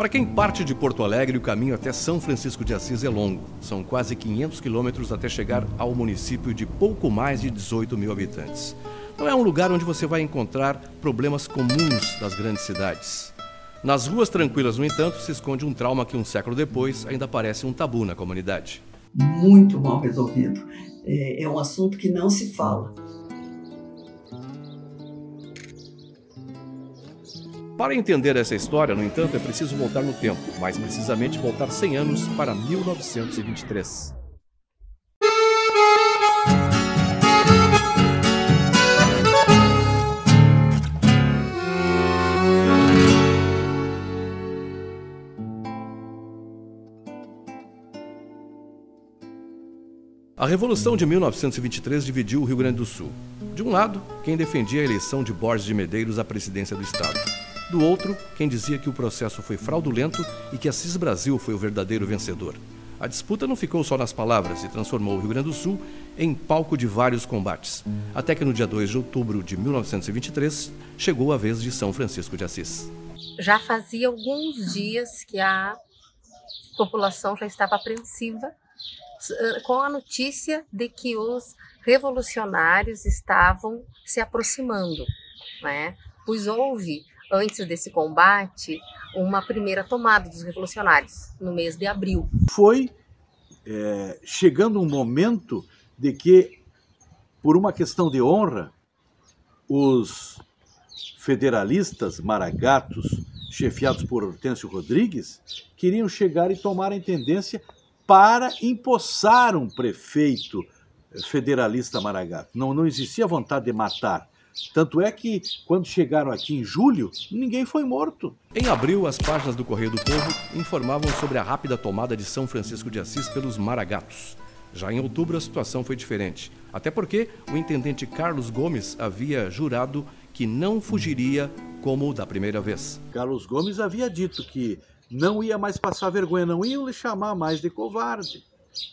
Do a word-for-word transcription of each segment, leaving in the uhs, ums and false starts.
Para quem parte de Porto Alegre, o caminho até São Francisco de Assis é longo. São quase quinhentos quilômetros até chegar ao município de pouco mais de dezoito mil habitantes. Não é um lugar onde você vai encontrar problemas comuns das grandes cidades. Nas ruas tranquilas, no entanto, se esconde um trauma que um século depois ainda parece um tabu na comunidade. Muito mal resolvido. É, é um assunto que não se fala. Para entender essa história, no entanto, é preciso voltar no tempo, mais precisamente voltar cem anos para mil novecentos e vinte e três. A Revolução de mil novecentos e vinte e três dividiu o Rio Grande do Sul. De um lado, quem defendia a eleição de Borges de Medeiros à presidência do Estado. Do outro, quem dizia que o processo foi fraudulento e que Assis Brasil foi o verdadeiro vencedor. A disputa não ficou só nas palavras e transformou o Rio Grande do Sul em palco de vários combates. Até que no dia dois de outubro de mil novecentos e vinte e três, chegou a vez de São Francisco de Assis. Já fazia alguns dias que a população já estava apreensiva com a notícia de que os revolucionários estavam se aproximando, né? Pois houve, antes desse combate, uma primeira tomada dos revolucionários, no mês de abril. Foi é, chegando um momento de que, por uma questão de honra, os federalistas maragatos, chefiados por Hortêncio Rodrigues, queriam chegar e tomar a intendência para empossar um prefeito federalista maragato. Não, não existia vontade de matar. Tanto é que, quando chegaram aqui em julho, ninguém foi morto. Em abril, as páginas do Correio do Povo informavam sobre a rápida tomada de São Francisco de Assis pelos maragatos. Já em outubro, a situação foi diferente. Até porque o intendente Carlos Gomes havia jurado que não fugiria como da primeira vez. Carlos Gomes havia dito que não ia mais passar vergonha, não iam lhe chamar mais de covarde.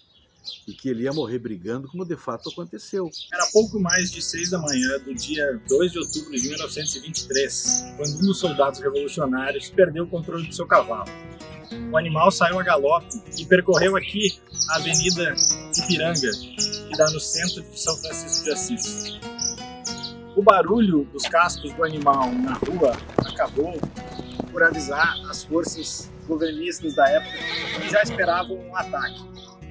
E que ele ia morrer brigando, como de fato aconteceu. Era pouco mais de seis da manhã do dia dois de outubro de mil novecentos e vinte e três, quando um dos soldados revolucionários perdeu o controle do seu cavalo. O animal saiu a galope e percorreu aqui a Avenida Ipiranga, que dá no centro de São Francisco de Assis. O barulho dos cascos do animal na rua acabou por avisar as forças governistas da época que já esperavam um ataque.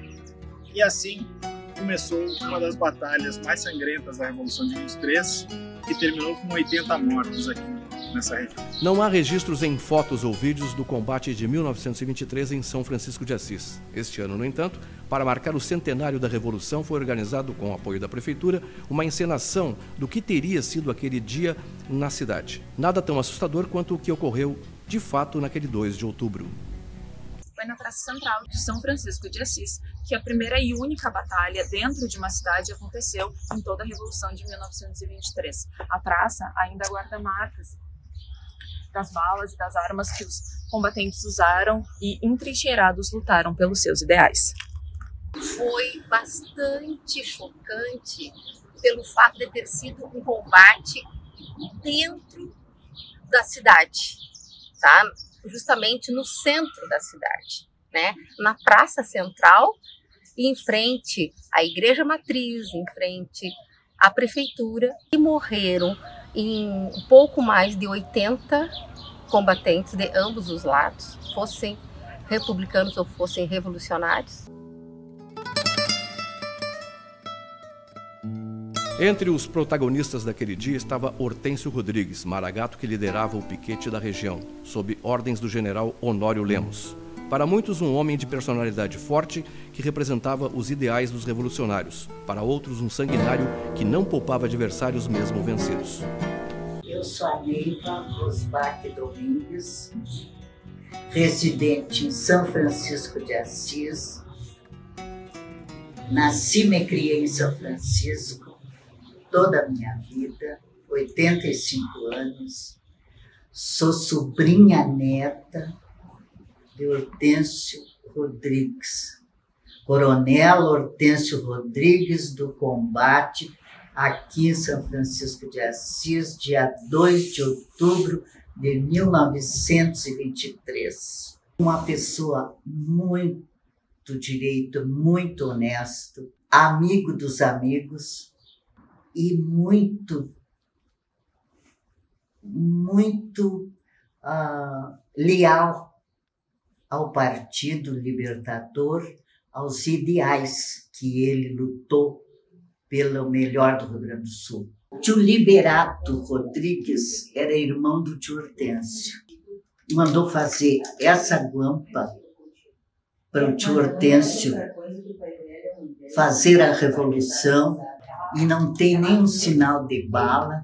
E assim começou uma das batalhas mais sangrentas da Revolução de vinte e três, que terminou com oitenta mortos aqui nessa região. Não há registros em fotos ou vídeos do combate de mil novecentos e vinte e três em São Francisco de Assis. Este ano, no entanto, para marcar o centenário da Revolução, foi organizado, com o apoio da Prefeitura, uma encenação do que teria sido aquele dia na cidade. Nada tão assustador quanto o que ocorreu, de fato, naquele dois de outubro. Foi na Praça Central de São Francisco de Assis que a primeira e única batalha dentro de uma cidade aconteceu em toda a Revolução de mil novecentos e vinte e três. A praça ainda guarda marcas das balas e das armas que os combatentes usaram e, entrincheirados, lutaram pelos seus ideais. Foi bastante chocante pelo fato de ter sido um combate dentro da cidade, tá? Justamente no centro da cidade, né? Na Praça Central, em frente à Igreja Matriz, em frente à Prefeitura, e morreram em um pouco mais de oitenta combatentes de ambos os lados, fossem republicanos ou fossem revolucionários. Entre os protagonistas daquele dia estava Hortêncio Rodrigues, maragato que liderava o piquete da região, sob ordens do general Honório Lemos. Para muitos, um homem de personalidade forte que representava os ideais dos revolucionários. Para outros, um sanguinário que não poupava adversários mesmo vencidos. Eu sou a Neiva Rosbach Domingues, residente em São Francisco de Assis. Nasci e me criei em São Francisco toda a minha vida, oitenta e cinco anos. Sou sobrinha neta de Hortêncio Rodrigues, Coronel Hortêncio Rodrigues do Combate, aqui em São Francisco de Assis, dia dois de outubro de mil novecentos e vinte e três. Uma pessoa muito direito, muito honesto, amigo dos amigos e muito, muito uh, leal ao Partido Libertador, aos ideais que ele lutou pelo melhor do Rio Grande do Sul. O tio Liberato Rodrigues era irmão do tio Hortêncio. Mandou fazer essa guampa para o tio Hortêncio fazer a revolução e não tem nenhum sinal de bala.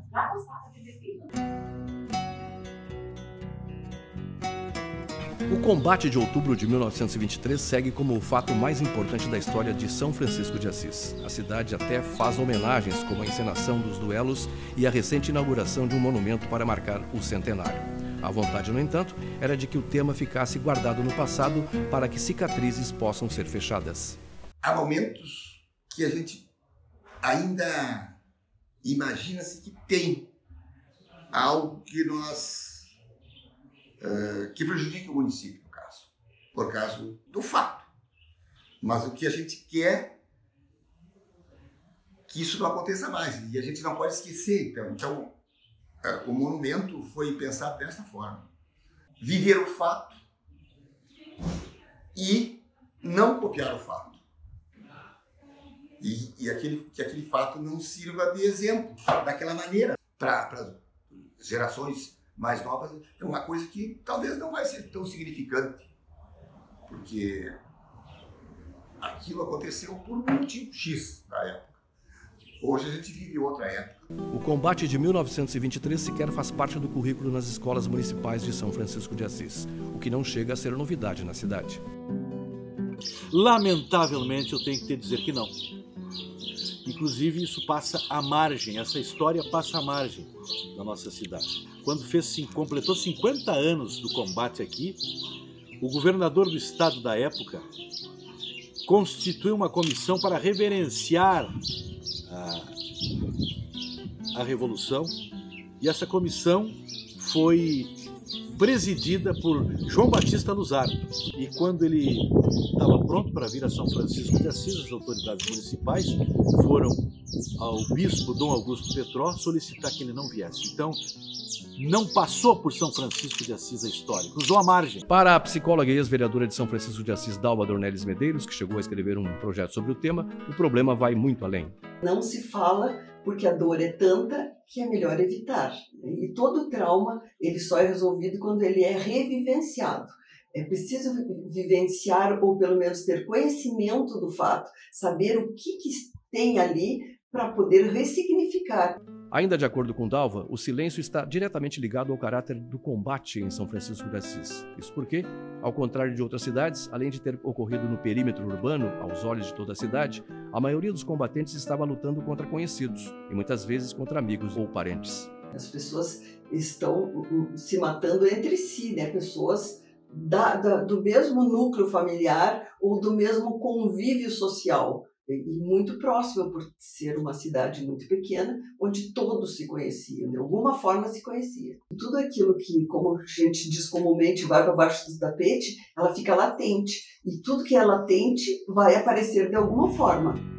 O combate de outubro de mil novecentos e vinte e três segue como o fato mais importante da história de São Francisco de Assis. A cidade até faz homenagens, como a encenação dos duelos e a recente inauguração de um monumento para marcar o centenário. A vontade, no entanto, era de que o tema ficasse guardado no passado para que cicatrizes possam ser fechadas. Há momentos que a gente ainda imagina-se que tem algo que nós uh, que prejudica o município, no caso, por causa do fato. Mas o que a gente quer que isso não aconteça mais e a gente não pode esquecer. Então, então uh, o monumento foi pensado dessa forma: viver o fato e não copiar o fato. E, e aquele, que aquele fato não sirva de exemplo daquela maneira para gerações mais novas. É uma coisa que talvez não vai ser tão significante, porque aquilo aconteceu por um motivo X da época. Hoje a gente vive outra época. O combate de mil novecentos e vinte e três sequer faz parte do currículo nas escolas municipais de São Francisco de Assis, o que não chega a ser novidade na cidade. Lamentavelmente, eu tenho que te dizer que não. Inclusive, isso passa à margem, essa história passa à margem da nossa cidade. Quando fez, completou cinquenta anos do combate aqui, o governador do estado da época constituiu uma comissão para reverenciar a, a Revolução, e essa comissão foi presidida por João Batista Luzardo. E quando ele estava pronto para vir a São Francisco de Assis, as autoridades municipais foram ao bispo Dom Augusto Petró solicitar que ele não viesse. Então, não passou por São Francisco de Assis a história, cruzou a margem. Para a psicóloga e ex-vereadora de São Francisco de Assis, Dalva Dornelles Medeiros, que chegou a escrever um projeto sobre o tema, o problema vai muito além. Não se fala porque a dor é tanta que é melhor evitar. E todo trauma, ele só é resolvido quando ele é revivenciado. É preciso vivenciar, ou pelo menos ter conhecimento do fato, saber o que, que tem ali para poder ressignificar. Ainda de acordo com Dalva, o silêncio está diretamente ligado ao caráter do combate em São Francisco de Assis. Isso porque, ao contrário de outras cidades, além de ter ocorrido no perímetro urbano, aos olhos de toda a cidade, a maioria dos combatentes estava lutando contra conhecidos e muitas vezes contra amigos ou parentes. As pessoas estão se matando entre si, né? Pessoas da, da, do mesmo núcleo familiar ou do mesmo convívio social. E muito próxima, por ser uma cidade muito pequena, onde todos se conheciam, de alguma forma se conheciam. Tudo aquilo que, como a gente diz comumente, vai para baixo do tapete, ela fica latente. E tudo que é latente vai aparecer de alguma forma.